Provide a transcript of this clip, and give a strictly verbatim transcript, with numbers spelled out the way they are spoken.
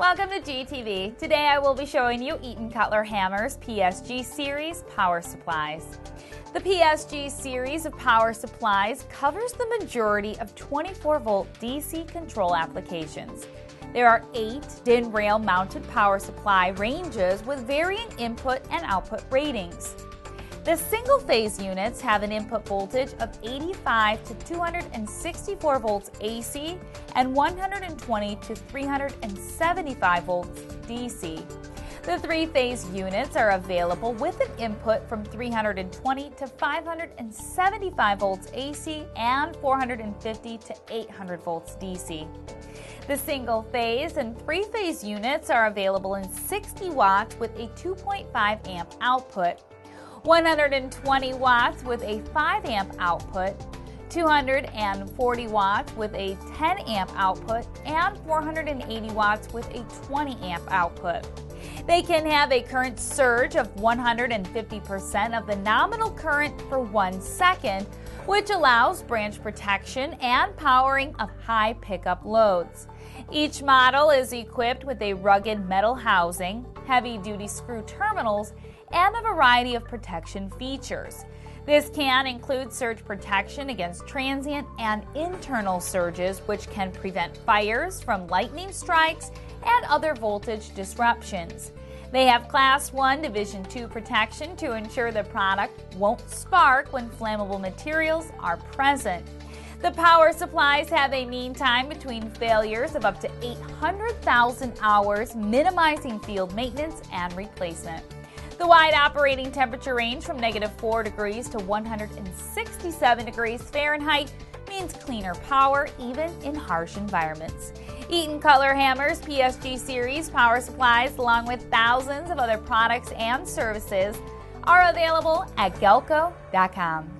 welcome to G T V. Today I will be showing you Eaton Cutler-Hammer's P S G Series power supplies. The P S G series of power supplies covers the majority of twenty-four volt D C control applications. There are eight D I N rail mounted power supply ranges with varying input and output ratings. The single-phase units have an input voltage of eighty-five to two hundred sixty-four volts A C and one hundred twenty to three hundred seventy-five volts D C. The three-phase units are available with an input from three hundred twenty to five hundred seventy-five volts A C and four hundred fifty to eight hundred volts D C. The single-phase and three-phase units are available in sixty watts with a two point five amp output, one hundred twenty watts with a five amp output, two hundred forty watts with a ten amp output, and four hundred eighty watts with a twenty amp output. They can have a current surge of one hundred fifty percent of the nominal current for one second, which allows branch protection and powering of high pickup loads. Each model is equipped with a rugged metal housing, heavy-duty screw terminals, and a variety of protection features. This can include surge protection against transient and internal surges, which can prevent fires from lightning strikes and other voltage disruptions. They have Class one Division two protection to ensure the product won't spark when flammable materials are present. The power supplies have a mean time between failures of up to eight hundred thousand hours, minimizing field maintenance and replacement. The wide operating temperature range from negative four degrees to one hundred sixty-seven degrees Fahrenheit means cleaner power even in harsh environments. Eaton Cutler-Hammer's P S G Series power supplies, along with thousands of other products and services, are available at Galco dot com.